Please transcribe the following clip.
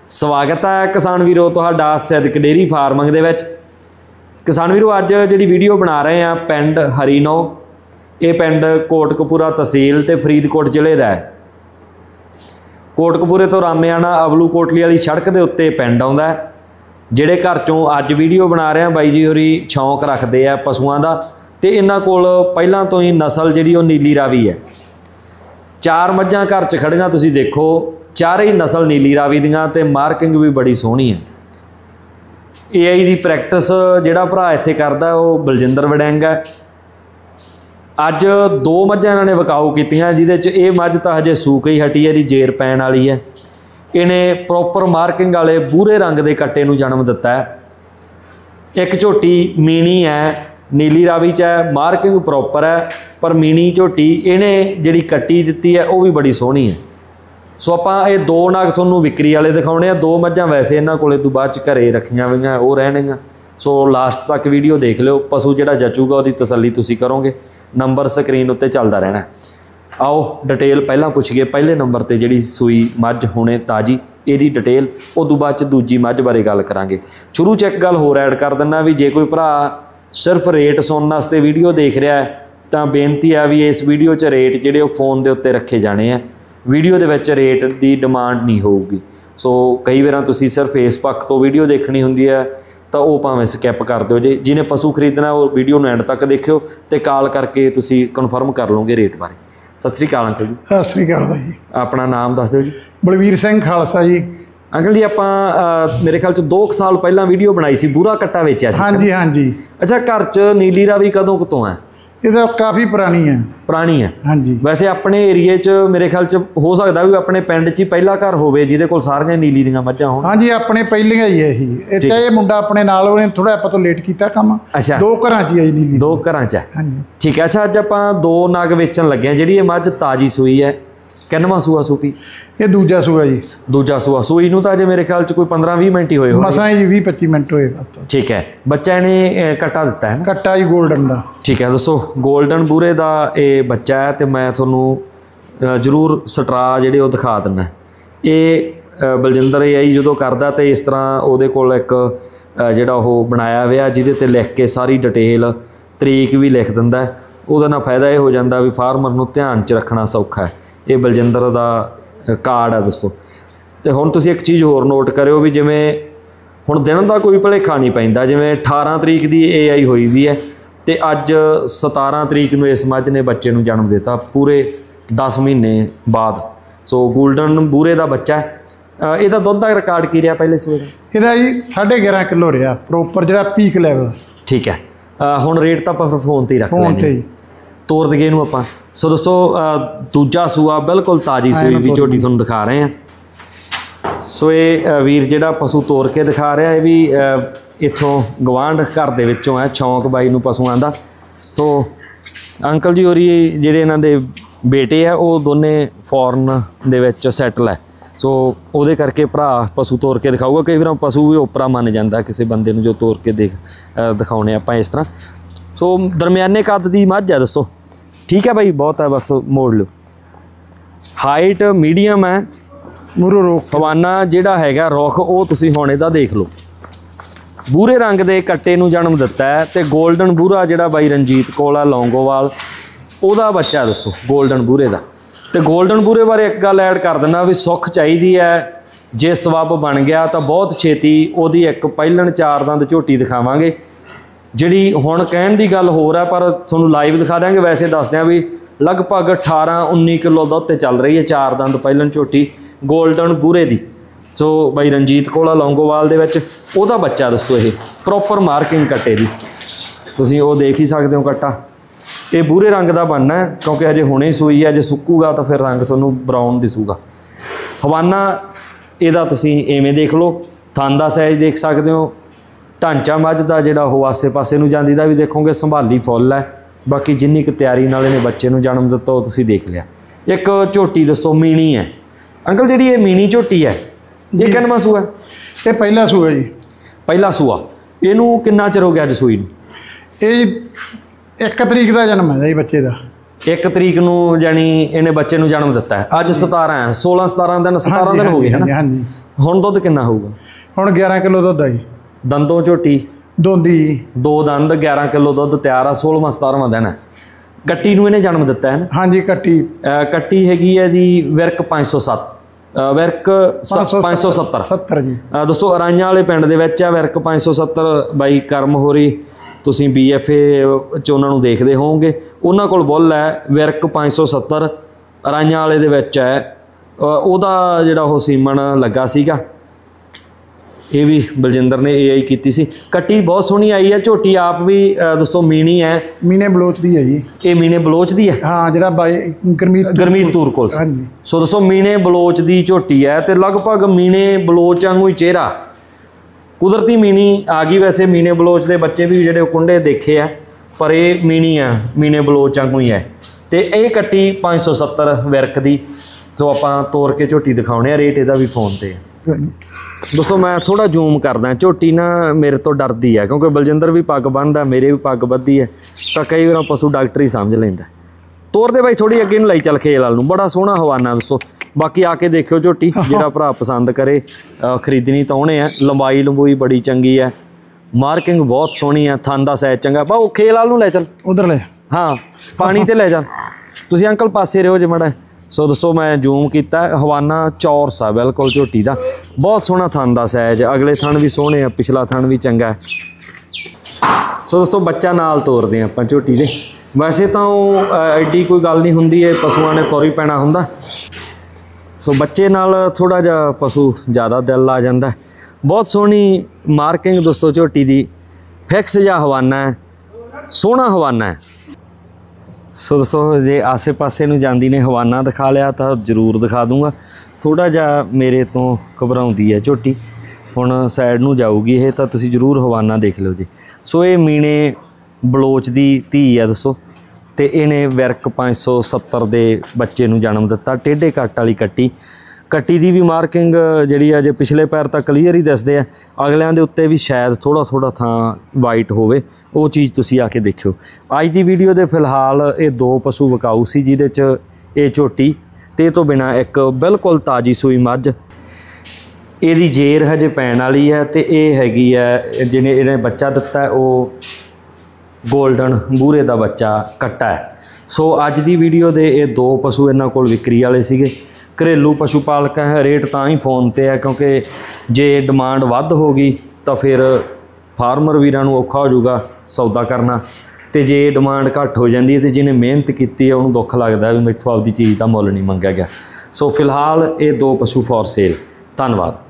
स्वागत है किसान वीरो तुहाडा सिद्दक डेयरी फार्मिंग दे विच। किसान वीरो अज जिहड़ी वीडियो बना रहे हैं पिंड हरीनो, ये पिंड कोटकपूरा तहसील ते फरीदकोट जिले का है। कोटकपूरे तो रामेआना अबलू कोटली वाली सड़क के उत्ते पिंड आउंदा है। जिहड़े घर चों अज वीडियो बना रहे हैं बाई जी होरी शौक रखते हैं पशुओं का, तो इन्हां कोल पहलां तो ही नस्ल जिहड़ी ओह नीली रावी है। 4 मझां घर च खड़ियां तुसीं देखो, चारे ही नस्ल नीली रावी दियां ते मार्किंग भी बड़ी सोहनी है। AI की प्रैक्टिस जिहड़ा भरा इत्थे करदा वो बलजिंदर वड़ैंग है। अज 2 मझां इन्हां ने विकाऊ कीतियां, जिहदे च ये मझ तां हजे सूक ही हटी है, जेर पैण वाली है। इन्हें प्रॉपर मार्किंग वाले बूरे रंग के कट्टे नूं जन्म दिता है। एक झोटी मीनी है, नीली रावी च है, मार्किंग प्रॉपर है, पर मीनी झोटी इन्हें जिहड़ी कट्टी दित्ती है वह भी बड़ी सोहनी है। सो आपां ये 2 नग तुहानूं विक्री वाले दिखाने आ। 2 मझां वैसे इन्हां कोले तो बाद च घरे रखियां होईयां वो रहणगीआं। सो लास्ट तक वीडियो देख लिओ, पशु जिहड़ा जचूगा उहदी तसल्ली तुसीं करोगे। नंबर स्क्रीन उत्ते चलदा रहना। आओ डिटेल पहलां पुछीए। पहले नंबर ते जिहड़ी सूई मझ हुणे ताजी इहदी डिटेल, उदों बाद च दूजी मझ बारे गल करांगे। शुरू च एक गल होर ऐड कर दिंदा भी जे कोई भरा सिर्फ रेट सुनने वास्ते वीडियो देख रहा है तो बेनती है भी इस वीडियो च रेट जिहड़े वो फोन के उत्ते रखे जाने हैं। वीडियो दे विच रेट की डिमांड नहीं होगी। सो कई बार तुसीं सिर्फ इस पक्ष तो वीडियो देखनी हुंदी है तो वह भावें स्किप कर दो। जे जिन्हें पशु खरीदना वो वीडियो नूं एंड तक देखियो तो कॉल करके तुसीं कन्फर्म कर लोगे रेट बारे। सत श्री अकाल अंकल जी। सत श्री अकाल भाई जी। अपना नाम दस दिओ जी। बलवीर सिंह खालसा जी। अंकल जी आपां मेरे ख्याल च 2 साल पहला वीडियो बनाई सी, बूरा कट्टा वेचिया सी। हाँ जी हाँ जी। अच्छा, घर च नीली रावी कदों कतों है? ये तो काफ़ी पुरानी है। पुरानी है हाँ जी। वैसे अपने एरिए च मेरे ख्याल च हो सकता भी अपने पिंड च ही पहला घर होवे जिहदे कोल सारियां नीली दियां मझां होण। हाँ जी, अपने पहलियां ही है यही। ये मुंडा अपने नाल उहने थोड़ा आपां तो लेट कीता काम। अच्छा, 2 घरां च ही आई नीली। 2 घरां च है। हाँ जी ठीक है। अच्छा, अज आपां 2 नग वेचण लगे हैं। जिहड़ी ये मझ ताजी सूई है, किन्नवां सूआ सूपी? ये दूजा सूआ जी। दूजा सूआ। सूई नूं तां अजे मेरे ख्याल च कोई 15-20 मिनट ही होए होणे। मसां ही 20-25 मिनट होए बस। ठीक है। बच्चा इहने कट्टा दिता है ना? कट्टा जी गोल्डन दा। ठीक है। दसो गोल्डन बूरे दा ये बच्चा है तो मैं तुहानूं जरूर स्ट्रा जिहड़े वो दिखा दिंदा। ये बलजिंदर AI जदों करदा तो इस तरह उहदे कोल एक जिहड़ा वो बनाया होया जिहदे ते लिख के सारी डिटेल तरीक भी लिख दिंदा। उहदा नाल फायदा ये हो जांदा भी फार्मर नूं ध्यान च रखना सौखा है। ये बलजिंदर दा कार्ड है दोस्तों। तो हुण तुसीं एक चीज़ होर नोट करियो भी जिवें हुण दिन का कोई भुलेखा नहीं पैंदा। जिवें 18 तरीक की AI होई भी है तो अज 17 तरीक नूं इस मझ ने बच्चे नूं जन्म दिता, पूरे 10 महीने बाद। सो गोल्डन बूरे का बच्चा है। ਇਹਦਾ ਦੁੱਧ ਦਾ ਰਿਕਾਰਡ ਕੀ ਰਿਹਾ ਪਹਿਲੇ ਸੂਏ ਦਾ? ਇਹਦਾ ਜੀ 11.5 ਕਿਲੋ ਰਿਹਾ ਪ੍ਰੋਪਰ ਜਿਹੜਾ ਪੀਕ ਲੈਵਲ। ਠੀਕ ਹੈ। ਹੁਣ ਰੇਟ ਤਾਂ ਆਪਾਂ ਫੋਨ ਤੇ ਹੀ ਰੱਖ ਫੋਨ ਤੇ ਲੈਣੇ, ਹੀ ਤੋਰ ਦਈਏ ਇਹਨੂੰ ਆਪਾਂ। ਸੋ ਦੋਸਤੋ ਦੂਜਾ ਸੂਆ ਬਿਲਕੁਲ ਤਾਜੀ ਸੂਈ ਵੀ ਝੋਟੀ ਤੁਹਾਨੂੰ ਦਿਖਾ ਰਹੇ ਹਾਂ। ਸੋ ਇਹ ਵੀਰ ਜਿਹੜਾ ਪਸ਼ੂ ਤੋਰ ਕੇ ਦਿਖਾ ਰਿਹਾ ਇਹ ਵੀ ਇੱਥੋਂ ਗਵਾਂਢ ਘਰ ਦੇ ਵਿੱਚੋਂ ਹੈ, ਸ਼ੌਂਕ ਬਾਈ ਨੂੰ ਪਸ਼ੂਆਂ ਦਾ। ਤੋ ਅੰਕਲ ਜੀ ਹੋਰੀ ਜਿਹੜੇ ਇਹਨਾਂ ਦੇ ਬੇਟੇ ਆ ਉਹ ਦੋਨੇ ਫੋਰਨ ਦੇ ਵਿੱਚ ਸੈਟਲ ਹੈ। ਸੋ ਉਹਦੇ ਕਰਕੇ ਭਰਾ ਪਸ਼ੂ ਤੋਰ ਕੇ ਦਿਖਾਊਗਾ। ਕਈ ਵਾਰ ਪਸ਼ੂ ਵੀ ਓਪਰਾ ਮੰਨ ਜਾਂਦਾ ਕਿਸੇ ਬੰਦੇ ਨੂੰ ਜੋ ਤੋਰ ਕੇ ਦਿਖਾਉਣੇ ਆਪਾਂ ਇਸ ਤਰ੍ਹਾਂ। ਸੋ ਦਰਮਿਆਨੇ ਕੱਦ ਦੀ ਮੱਝ ਹੈ ਦੋਸਤੋ। ठीक है भाई, बहुत है बस मोड़ लो। हाइट मीडियम है। मूरो रोक हवाना जिहड़ा हैगा रुख वो तुसीं हुण इहदा देख लो। बूरे रंग के कट्टे नूं जन्म दिता है तो गोल्डन बूरा जिहड़ा बाई रंजीत कोल आ लौंगोवाल उहदा बच्चा है दोस्तों गोल्डन बूरे का। तो गोल्डन बूरे बारे एक गल ऐड कर दिंदा भी सुख चाहिदी है। जे सबब बन गया तो बहुत छेती उहदी एक पहिलण 4 दंद झोटी दिखावांगे जिहड़ी हुण कहण दी गल होर है, पर तुहानूं लाइव दिखा देंगे। वैसे दस दें भी लगभग 18-19 किलो दुध ते चल रही है 4 दंद पहिलन झोटी गोल्डन बूरे दी। सो बाई रंजीत कोला लौंगोवाल दे विच उहदा बच्चा दोस्तों ये प्रॉपर मार्किंग कट्टे दी तुसीं वो देख ही सकते हो। कट्टा ये बूरे रंग का बनना है क्योंकि अजे हुणे सूई है, अजे सुक्कूगा तो फिर रंग तुहानूं ब्राउन दिसूगा। हवाना इहदा तुसीं इवें देख लो, थन दा साइज देख सकते हो, ढांचा मझ का जिहड़ा वो आसे पासे नूं जांदी दा भी देखोगे संभाली फुल है। बाकी जिन्नी क तैयारी नाल इहने बच्चे नूं जन्म दिता वो तुसीं देख लिया। एक झोटी दोस्तों मीनी है। अंकल जी ये मीनी झोटी है ये किन्नवां सूआ है? ये पहला सूआ जी। पहला सूआ। इहनूं किन्ना चिर हो गया अज सूई नूं? ये 1 तरीक का जन्म है जी बच्चे का। 1 ਤਰੀਕ ਨੂੰ ਜਾਨੀ ਇਹਨੇ ਬੱਚੇ ਨੂੰ ਜਨਮ ਦਿੱਤਾ ਹੈ। ਅੱਜ 17 ਹੈ, 16-17 ਦਿਨ 17 ਦਿਨ ਹੋ ਗਏ ਹੈ ਨਾ। ਹਾਂਜੀ। ਹੁਣ ਦੁੱਧ ਕਿੰਨਾ ਹੋਊਗਾ? ਹੁਣ 11 ਕਿਲੋ ਦੁੱਧ ਆ ਜੀ। ਦੰਦੋਂ ਝੋਟੀ ਦੋਂਦੀ 2 ਦੰਦ 11 ਕਿਲੋ ਦੁੱਧ ਤਿਆਰ ਆ। 16ਵਾਂ-17ਵਾਂ ਦਿਨ ਹੈ। ਕੱਟੀ ਨੂੰ ਇਹਨੇ ਜਨਮ ਦਿੱਤਾ ਹੈ ਨਾ। ਹਾਂਜੀ ਕੱਟੀ ਕੱਟੀ ਹੈਗੀ ਹੈ ਜੀ ਵਿਰਕ 507 ਵਿਰਕ 570 70 ਜੀ। ਦੋਸਤੋ ਅਰਾਈਆਂ ਵਾਲੇ ਪਿੰਡ ਦੇ ਵਿੱਚ ਆ ਵਿਰਕ 570 ਬਾਈ ਕਰਮ ਹੋਰੀ। ਤੁਸੀਂ BFA 'ਚ ਉਹਨਾਂ ਨੂੰ ਦੇਖਦੇ ਹੋਵੋਗੇ। ਉਹਨਾਂ ਕੋਲ ਬੁੱਲ ਹੈ ਵਿਰਕ 570 ਅਰਾਈਆਂ ਵਾਲੇ ਦੇ ਵਿੱਚ ਹੈ। ਉਹਦਾ ਜਿਹੜਾ ਉਹ ਸੀਮਨ ਲੱਗਾ ਸੀਗਾ, ਇਹ ਵੀ ਬਲਜਿੰਦਰ ਨੇ AI ਕੀਤੀ ਸੀ। ਕੱਟੀ ਬਹੁਤ ਸੋਹਣੀ ਆਈ ਹੈ। ਝੋਟੀ ਆਪ ਵੀ ਦੋਸਤੋ ਮੀਣੀ ਹੈ, ਮੀਨੇ ਬਲੋਚ ਦੀ ਹੈ ਜੀ। ਇਹ ਮੀਨੇ ਬਲੋਚ ਦੀ ਹੈ। ਹਾਂ ਜਿਹੜਾ ਬਾਈ ਗਰਮੀਤ ਤੂਰ ਕੋਲ। ਹਾਂਜੀ। ਸੋ ਦੋਸਤੋ ਮੀਨੇ ਬਲੋਚ ਦੀ ਝੋਟੀ ਹੈ ਤੇ ਲਗਭਗ ਮੀਨੇ ਬਲੋਚ ਵਾਂਗੂ ਹੀ ਚਿਹਰਾ, ਕੁਦਰਤੀ ਮੀਣੀ ਆ ਗਈ। ਵੈਸੇ ਮੀਨੇ ਬਲੋਚ ਦੇ ਬੱਚੇ ਵੀ ਜਿਹੜੇ ਕੁੰਡੇ ਦੇਖੇ ਆ, ਪਰ ਇਹ ਮੀਣੀ ਆ, ਮੀਨੇ ਬਲੋਚ ਵਾਂਗੂ ਹੀ ਹੈ। ਤੇ ਇਹ ਕੱਟੀ 570 ਵਿਰਕ ਦੀ। ਸੋ ਆਪਾਂ ਤੋੜ ਕੇ ਝੋਟੀ ਦਿਖਾਉਣੇ ਆ, ਰੇਟ ਇਹਦਾ ਵੀ ਫੋਨ ਤੇ ਹੈ। ਦੋਸਤੋ ਮੈਂ ਥੋੜਾ ਜ਼ੂਮ ਕਰਦਾ। ਝੋਟੀ ਨਾ ਮੇਰੇ ਤੋਂ ਡਰਦੀ ਹੈ ਕਿਉਂਕਿ ਬਲਜਿੰਦਰ ਵੀ ਪੱਗ ਬੰਨ੍ਹਦਾ, ਮੇਰੇ ਵੀ ਪੱਗ ਬੱਧੀ ਹੈ, ਤਾਂ ਕਈ ਵਾਰ ਪਸ਼ੂ ਡਾਕਟਰ ਹੀ ਸਮਝ ਲੈਂਦਾ। ਤੋਰਦੇ ਬਾਈ ਥੋੜੀ ਅੱਗੇ ਨੂੰ ਲਈ ਚੱਲ ਖੇਲ ਵਾਲ ਨੂੰ। ਬੜਾ ਸੋਹਣਾ ਹਵਾਨਾ ਦੋਸਤੋ। ਬਾਕੀ ਆ ਕੇ ਦੇਖਿਓ ਝੋਟੀ, ਜਿਹੜਾ ਭਰਾ ਪਸੰਦ ਕਰੇ ਖਰੀਦਣੀ ਤਾਂ ਉਹਨੇ ਆ। ਲੰਬਾਈ ਬੜੀ ਚੰਗੀ ਹੈ, ਮਾਰਕਿੰਗ ਬਹੁਤ ਸੋਹਣੀ ਹੈ, ਥਣ ਦਾ ਸਾਈਜ਼ ਚੰਗਾ। ਬਾ ਉਹ ਖੇਲ ਵਾਲ ਨੂੰ ਲੈ ਚੱਲ, ਉਧਰ ਲੈ। ਹਾਂ ਪਾਣੀ ਤੇ ਲੈ ਜਾ। ਤੁਸੀਂ ਅੰਕਲ ਪਾਸੇ ਰਹੋ ਜੇ ਮਾੜਾ। ਸੋ ਦੋਸਤੋ ਮੈਂ ਜ਼ੂਮ ਕੀਤਾ, ਹਵਾਨਾ ਚੌਰਸ ਆ ਬਿਲਕੁਲ ਝੋਟੀ ਦਾ। ਬਹੁਤ ਸੋਹਣਾ ਥਣ ਦਾ ਸਾਈਜ਼, ਅਗਲੇ ਥਣ ਵੀ ਸੋਹਣੇ ਆ, ਪਿਛਲਾ ਥਣ ਵੀ ਚੰਗਾ ਹੈ। ਸੋ ਦੋਸਤੋ ਬੱਚਾ ਨਾਲ ਤੋਰਦੇ ਹਾਂ ਆਪਾਂ ਝੋਟੀ ਦੇ। ਵੈਸੇ ਤਾਂ ਉਹ ਐਡੀ ਕੋਈ ਗੱਲ ਨਹੀਂ ਹੁੰਦੀ, ਇਹ ਪਸ਼ੂਆਂ ਨੇ ਤੁਰ ਹੀ ਪੈਣਾ ਹੁੰਦਾ। ਸੋ ਬੱਚੇ ਨਾਲ ਥੋੜ੍ਹਾ ਜਿਹਾ ਪਸ਼ੂ ਜ਼ਿਆਦਾ ਦਿਲ ਆ ਜਾਂਦਾ। ਬਹੁਤ ਸੋਹਣੀ ਮਾਰਕਿੰਗ ਦੋਸਤੋ ਝੋਟੀ ਦੀ, ਫਿਕਸ ਜਿਹਾ ਹਵਾਨਾ ਹੈ, ਸੋਹਣਾ ਹਵਾਨਾ ਹੈ। ਸੋ ਦੋਸਤੋ ਜੇ ਆਸੇ ਪਾਸੇ ਨੂੰ ਜਾਂਦੀ ਨੇ ਹਵਾਨਾ ਦਿਖਾ ਲਿਆ ਤਾਂ ਜ਼ਰੂਰ ਦਿਖਾ ਦੂੰਗਾ। ਥੋੜ੍ਹਾ ਜਿਹਾ ਮੇਰੇ ਤੋਂ ਘਬਰਾਉਂਦੀ ਹੈ ਝੋਟੀ। ਹੁਣ ਸਾਈਡ ਨੂੰ ਜਾਊਗੀ ਇਹ, ਤਾਂ ਤੁਸੀਂ ਜ਼ਰੂਰ ਹਵਾਨਾ ਦੇਖ ਲਿਓ ਜੀ। ਸੋ ਇਹ ਮੀਣੇ ਬਲੋਚ ਦੀ ਧੀ ਹੈ ਦੋਸਤੋ, ਤੇ ਇਹਨੇ ਵਿਰਕ 570 ਦੇ ਬੱਚੇ ਨੂੰ ਜਨਮ ਦਿੱਤਾ। ਟੇਢੇ ਕੱਟ ਵਾਲੀ ਕੱਟੀ ਦੀ ਵੀ ਮਾਰਕਿੰਗ ਜਿਹੜੀ ਆ, ਜੇ ਪਿਛਲੇ ਪੈਰ ਤਾਂ ਕਲੀਅਰ ਹੀ ਦਿਸਦੇ ਆ, ਅਗਲਿਆਂ ਦੇ ਉੱਤੇ ਵੀ ਸ਼ਾਇਦ ਥੋੜਾ ਥਾਂ ਵਾਈਟ ਹੋਵੇ। ਉਹ ਚੀਜ਼ ਤੁਸੀਂ ਆ ਕੇ ਦੇਖਿਓ। ਅੱਜ ਦੀ ਵੀਡੀਓ ਦੇ ਫਿਲਹਾਲ ਇਹ 2 ਪਸ਼ੂ ਵਿਕਾਊ ਸੀ, ਜਿਹਦੇ 'ਚ ਇਹ ਝੋਟੀ ਤੇ ਇਹ ਤੋਂ ਬਿਨਾਂ ਇੱਕ ਬਿਲਕੁਲ ਤਾਜ਼ੀ ਸੂਈ ਮੱਝ। ਇਹਦੀ ਜੇਰ ਹਜੇ ਪੈਣ ਵਾਲੀ ਹੈ ਤੇ ਇਹ ਹੈਗੀ ਹੈ ਜਿਹਨੇ ਇਹਨੇ ਬੱਚਾ ਦਿੱਤਾ, ਉਹ ਗੋਲਡਨ ਬੂਰੇ ਦਾ ਬੱਚਾ ਕੱਟਾ ਹੈ। ਸੋ ਅੱਜ ਦੀ ਵੀਡੀਓ ਦੇ ਇਹ 2 ਪਸ਼ੂ ਇਹਨਾਂ ਕੋਲ ਵਿਕਰੀ ਵਾਲੇ ਸੀਗੇ। ਘਰੇਲੂ ਪਸ਼ੂ ਪਾਲਕ ਹੈ, ਰੇਟ ਤਾਂ ਹੀ ਫੋਨ ਤੇ ਹੈ ਕਿਉਂਕਿ ਜੇ ਡਿਮਾਂਡ ਵੱਧ ਹੋ ਗਈ ਤਾਂ ਫਿਰ ਫਾਰਮਰ ਵੀਰਾਂ ਨੂੰ ਔਖਾ ਹੋ ਜਾਊਗਾ ਸੌਦਾ ਕਰਨਾ, ਤੇ ਜੇ ਡਿਮਾਂਡ ਘੱਟ ਹੋ ਜਾਂਦੀ ਹੈ ਤੇ ਜਿਹਨੇ ਮਿਹਨਤ ਕੀਤੀ ਹੈ ਉਹਨੂੰ ਦੁੱਖ ਲੱਗਦਾ ਵੀ ਮੈਥੋਂ ਆਪਦੀ ਚੀਜ਼ ਦਾ ਮੁੱਲ ਨਹੀਂ ਮੰਗਿਆ ਗਿਆ। ਸੋ ਫਿਲਹਾਲ ਇਹ 2 ਪਸ਼ੂ ਫੋਰ ਸੇਲ। ਧੰਨਵਾਦ।